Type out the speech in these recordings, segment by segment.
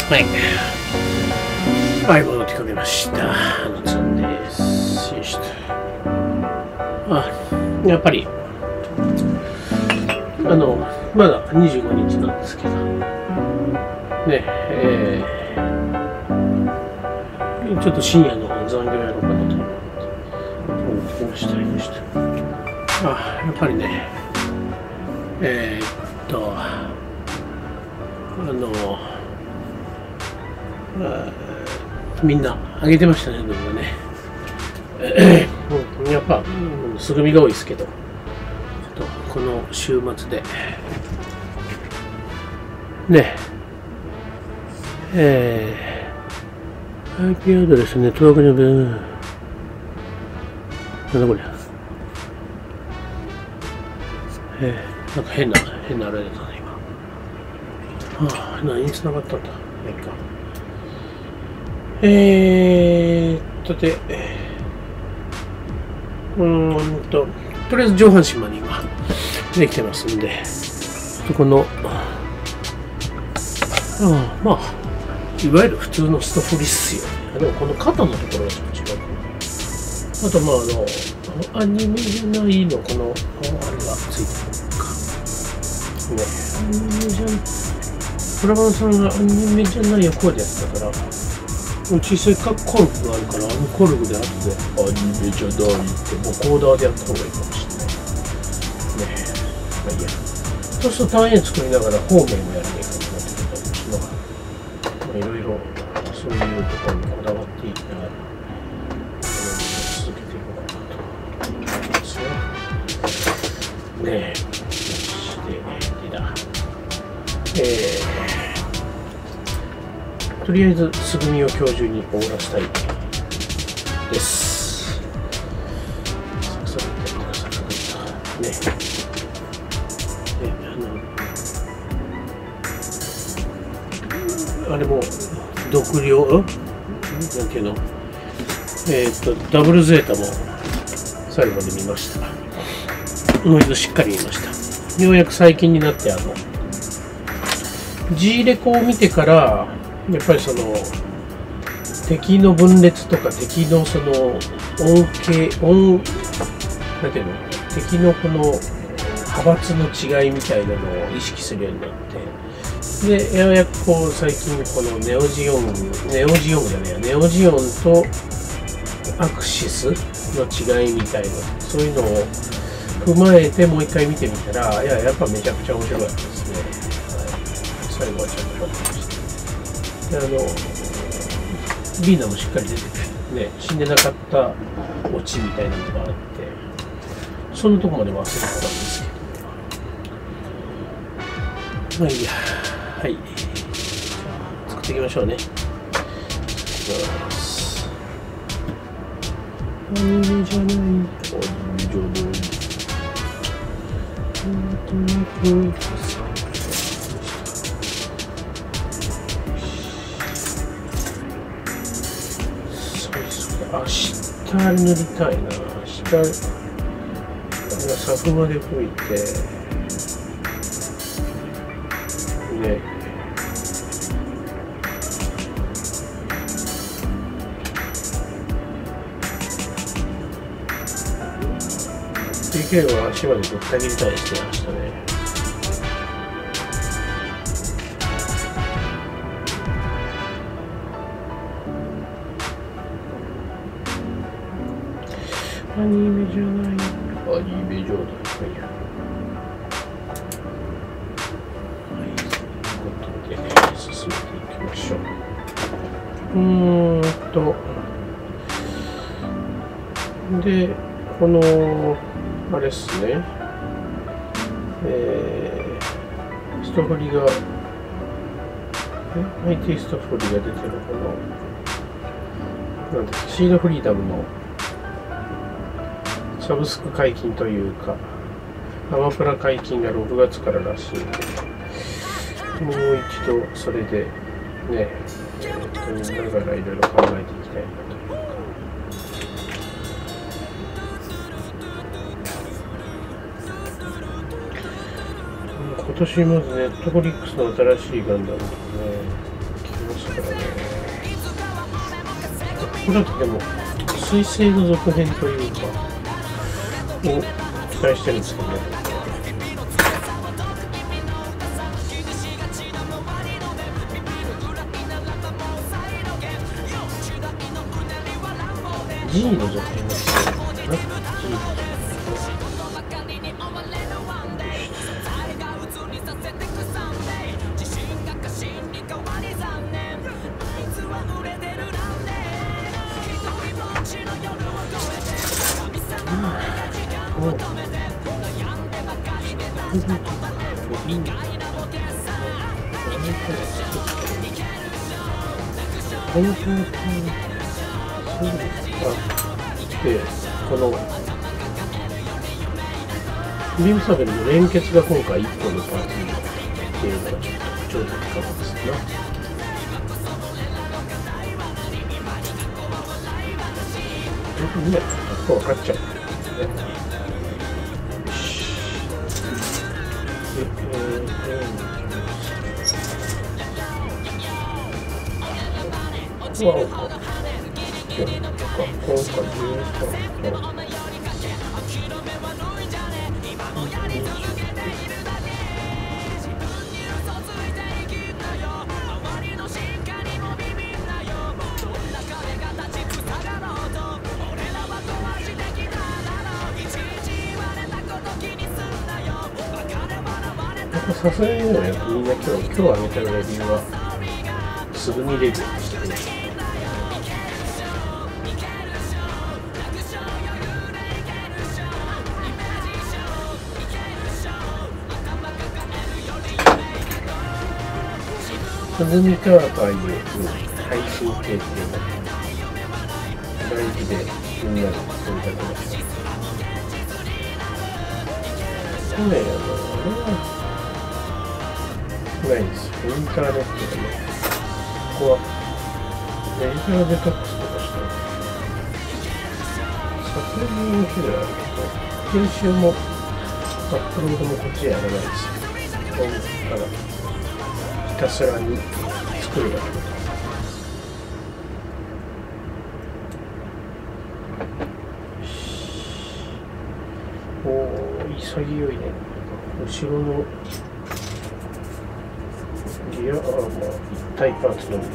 はい。はい、戻ってくれました。つんです。よしと。やっぱり、まだ25日なんですけど、ね、ちょっと深夜の残業やろうかなと思ってきました。よしと。やっぱりね、みんなあげてましたね、動画ね。やっぱ、すぐみが多いですけど、ちょっとこの週末で、ね、IP アドレスネットワークになんだこれ。なんか変なあれだったね、今。何に繋がったんだ。いいか。とりあえず上半身まで今できてますんで、この、まあ、いわゆる普通のストフリっすよね。でもこの肩のところがちょっと違うかな。あと、アニメじゃないの、この、あれがついてるのか。ね、アニメじゃん、プラバンさんがアニメじゃない役割やったから、小さいコルクがあるから、コルクで後でアニメじゃないって、もうコーダーでやった方がいいかもしれない。ねえ、まあいいや。そうすると単円作りながら方面もやらなきゃいけなくなってくるのが、いろいろそういうところにこだわっていきながら、続けていこうかなと思いますよ。ねえ、とりあえず、すぐみを今日中に終わらせたいです。サクサクね。あれも、読量、なんていうの、ダブルゼータも最後まで見ました。もう一度しっかり見ました。ようやく最近になって、G レコを見てから、やっぱりその敵の分裂とか敵のそのなんていうの、敵のこの派閥の違いみたいなのを意識するようになって、でようやくこう最近このネオジオンとアクシスの違いみたいな、そういうのを踏まえてもう一回見てみたら、やっぱめちゃくちゃ面白かったですね。最後はちゃんと評価しました。ビーナもしっかり出てて、ね、死んでなかったオチみたいなのがあって、そんなとこまで忘れてたんですけど、まあいいや、はい。作っていきましょうね。アニメじゃない。アニメじゃない。明日塗りたいな。明日、サフまで吹いて、ね。PK は足までぶった切りたいですね、明日ね。アニメじゃない。アニメじゃない。はい。ということで、進めていきましょう。で、この、あれっすね。ストフリが、IT ストフリが出てるこの、なんだっけ、シードフリーダムの、サブスク解禁というか、アマプラ解禁が6月かららしいので、もう一度それでね、見ながらいろいろ考えていきたいなというか。今年まずネットフリックスの新しいガンダムとかね、来ますからね。これだとでも彗星の続編というかを期待してるんですけどね。G の続編が必要なのかな。G ので、このビームサーベルの連結が今回1個のパーツになっているのがちょっと特徴的かもですね。みんな分かっちゃう。わおか。さすがにね、みんな今日あげたレビューはすぐにレビューしてくれる。アズミカーターいう配信系っていうのが大事でみんなで取り立てました。去年ないです。インターネットでね、ここはデジタルデトックスとかして撮影の日ではあるけど、編集もアップロードもこっちでやらないですよ。ただひたすらに作るだけで。おお、潔いね。後ろのリアアーマー一体パーツのみ。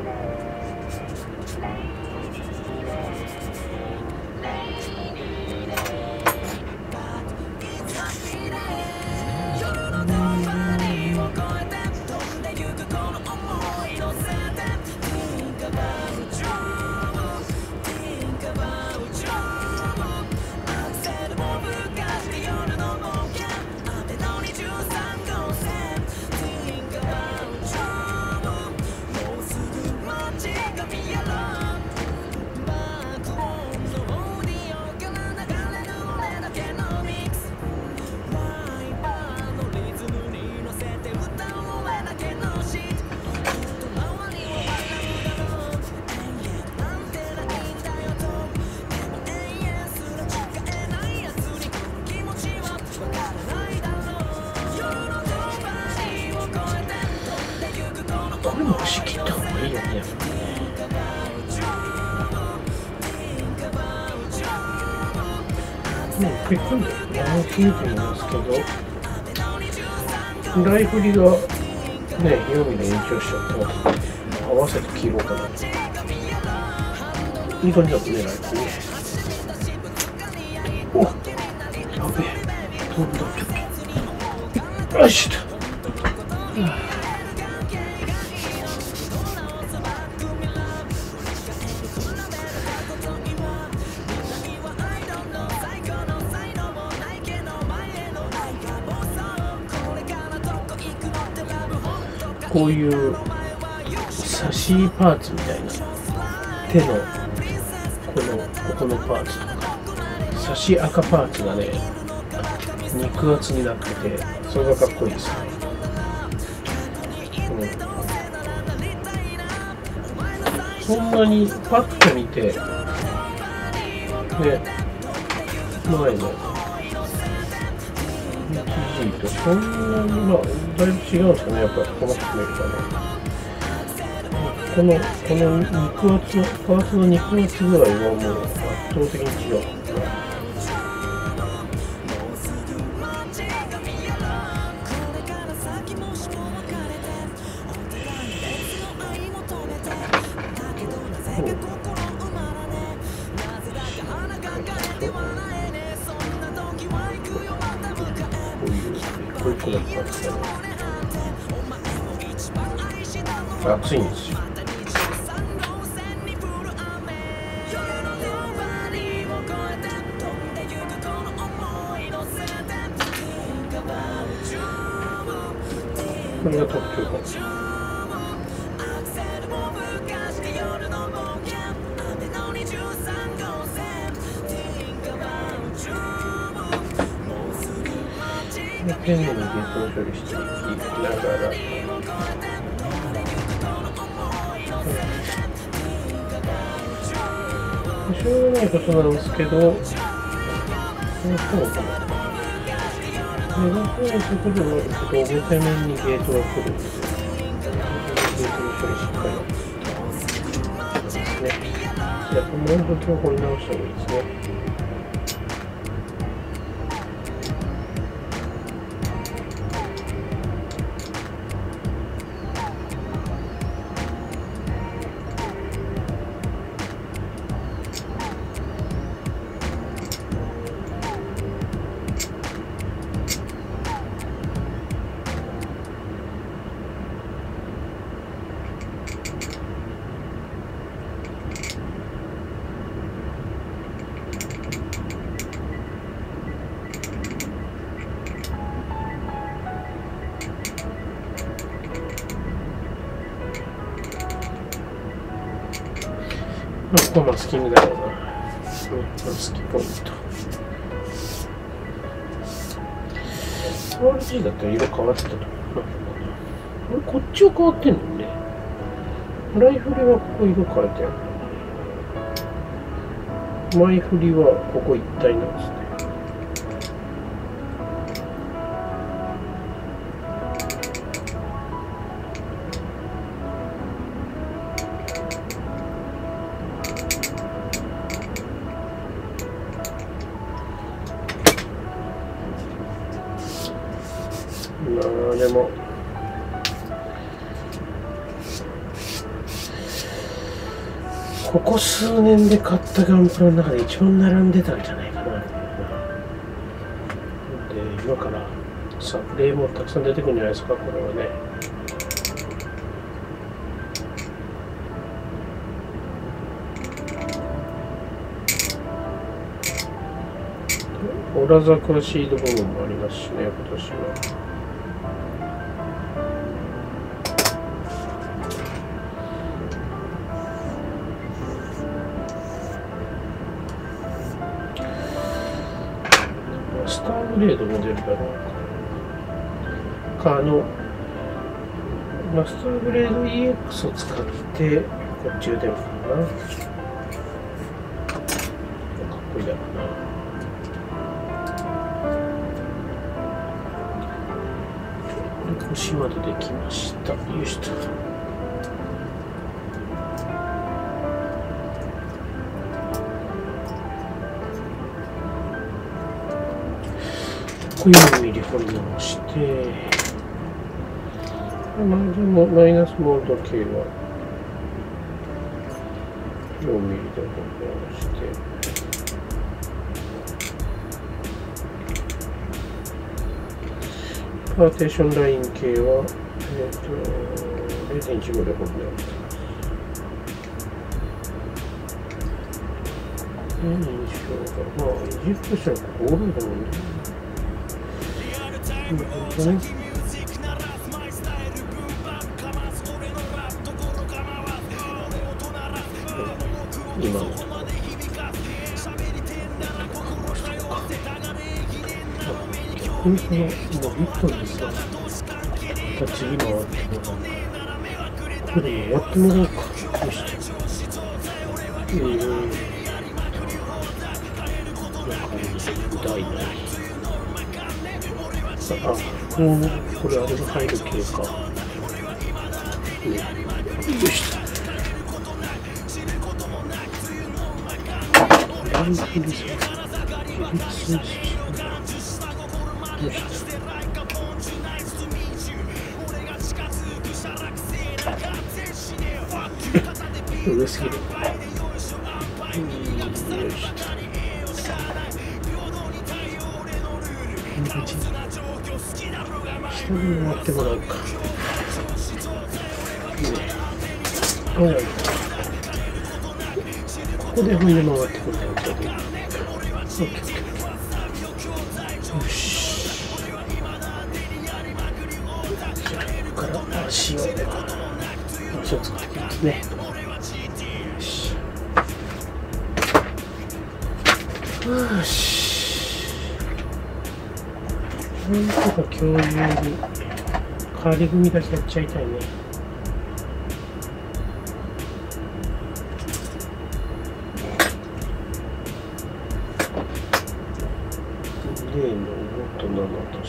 これも押し切った方がいいよね。もう結局切れてるんですけど、ライフリがね、4ミリ延長しちゃって合わせて切ろうかな。いい感じだったね、ライフリ。おっ、やべえ、飛んだ、ちょっと。よしと。こういう差しパーツみたいな手のここのパーツとか差し赤パーツがね肉厚になっててそれがかっこいいですよね。そんなにパッと見てね前のとそんなにまあだいぶ違うんですかね、やっぱりこの人見るとね。 この肉厚のパーツの肉厚ぐらいはもう圧倒的に違う。こういう子だったんですけど、熱いんですよ。これが特徴かもしれない。ペンネにゲートを処理していきながら、しょうがないことなんですけど、そうかな。目が増えることでもあるけど、重ためにゲートが来るんで、ゲートの処理しっかりですね。やっぱもう一度掘り直した方がいいですね。ここマスキングだろうな。マスキポイント。RG だったら色変わってたと思う。こっちは変わってんのね。ライフリはここ色変えてる。前振りはここ一体なんですね。でもここ数年で買ったガンプラの中で一番並んでたんじゃないかな。で今から例もたくさん出てくるんじゃないですか、これはね。オラザクラシード部分もありますしね、今年は。スターグレードも出るだろうか。マスターグレード EX を使ってこっちを出るかな。かっこいいだろうな。腰までできました。よいしょ。4ミリ掘り直して、まあでもマイナスモード系は4ミリで掘り直して、パーテーションライン系は、0.15 で掘り直して。印象が、まあ、エジプト社はここおるんだもんね。今のところ逆にこの今ビットにさ形今はこれで終わってもらおうか。よし第ないあ、これあれが入る系か。よしイフリスどうした上すぎる。よいしょ。下に回ってもらうか。ここで踏んで回ってくるんだよ。よし。じゃあ、ここから足を作っていきますね。よし。なんとか共有に仮組みだけやっちゃいたいね。例の5と7と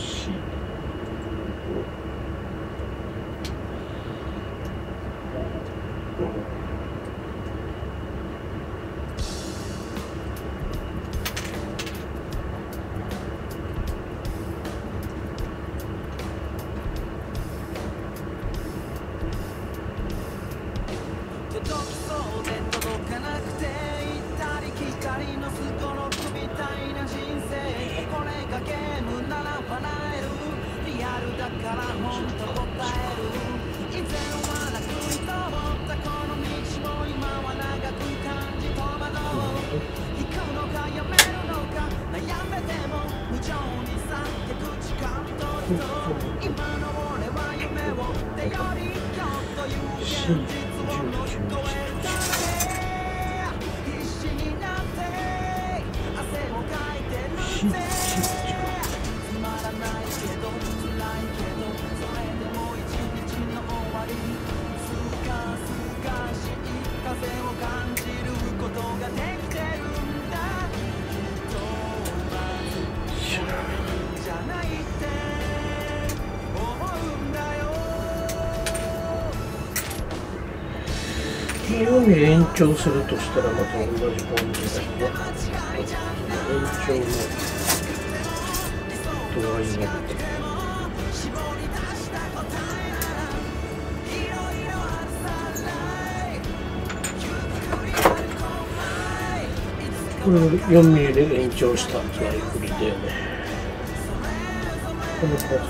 C。4で延長するとしたらまた同じ感じだよね。延長の度合いがこれを4ミリで延長したライフリでこの数は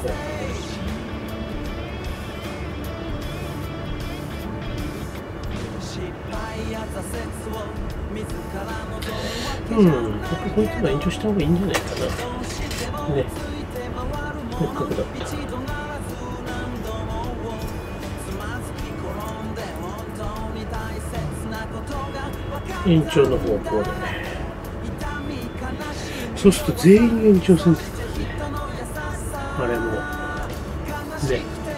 こいつが延長した方がいいんじゃないかな。ね。せっかくだった。延長の方向でね。そうすると全員延長せんといかんね。あれも。ね。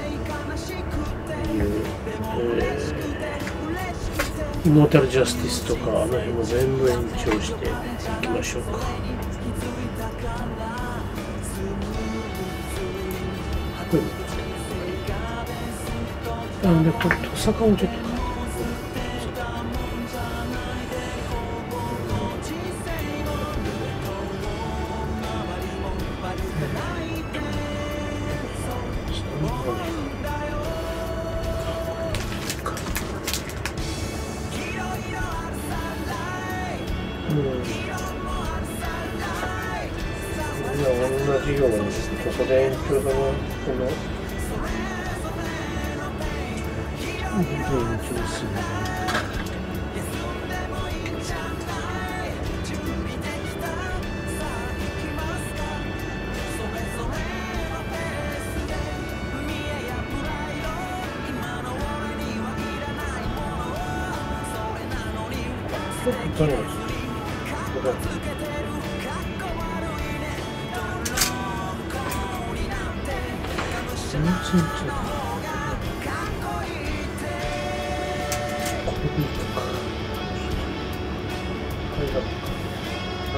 イモータルジャスティスとかあの辺も全部延長していきましょうか。なんでこれトサカもちょっと同じようにここで延長だな、この延長する。ちょっと誰ですか？全然違う。これでいいか。これだ。はい。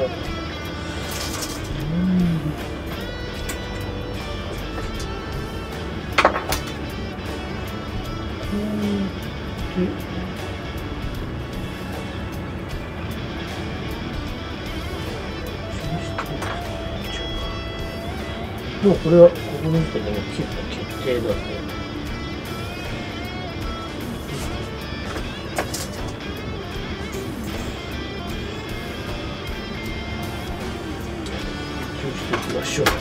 もうこれはここの時点でもう決定なんで、そうしていきましょう。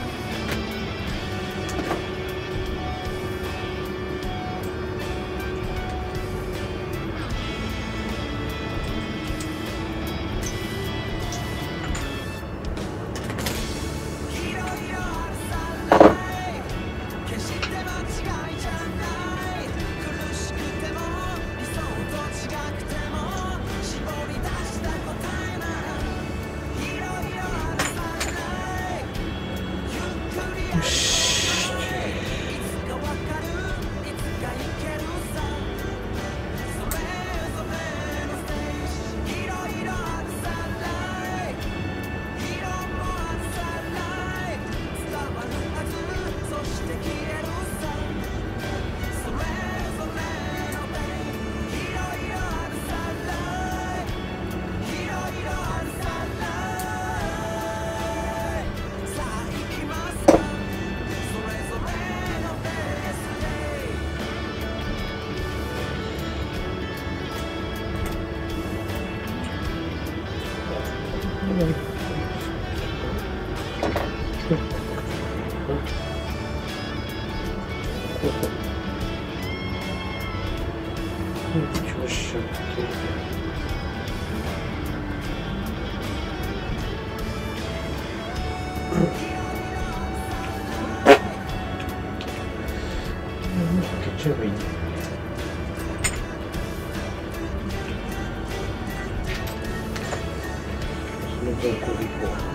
調子しちゃって開けちゃえばいいんだよ。その分これいこう。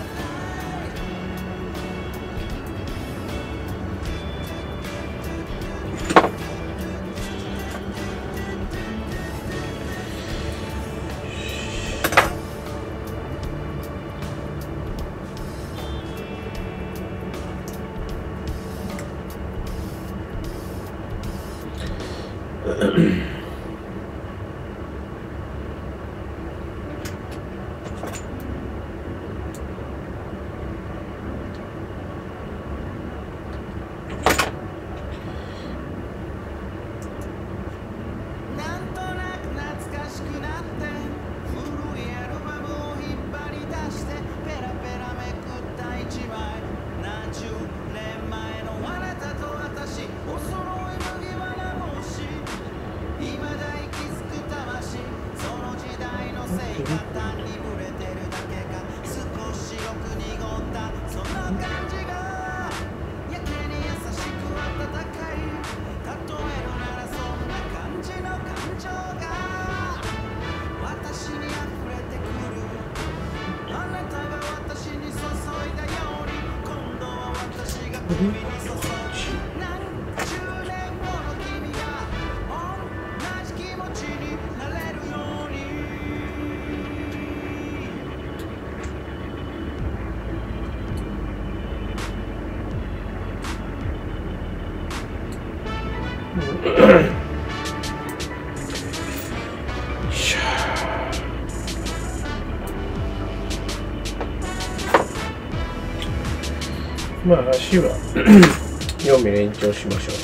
まあ足は4ミリ延長しましょう。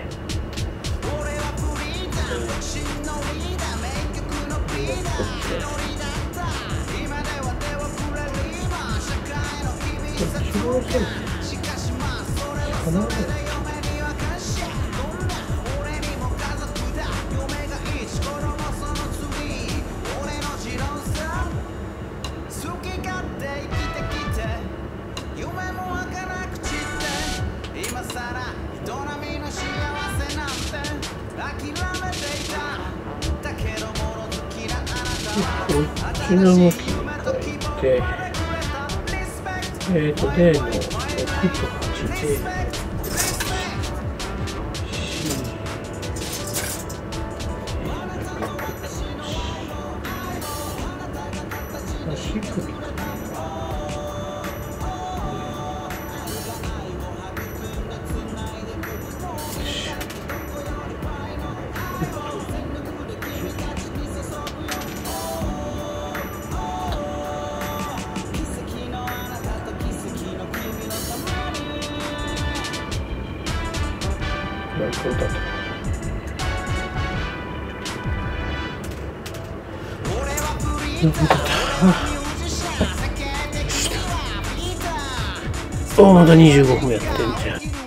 こっちの向きに変えて、D の6と8で、足首かな。 そうだと。よかった。まだ25分やってんじゃん。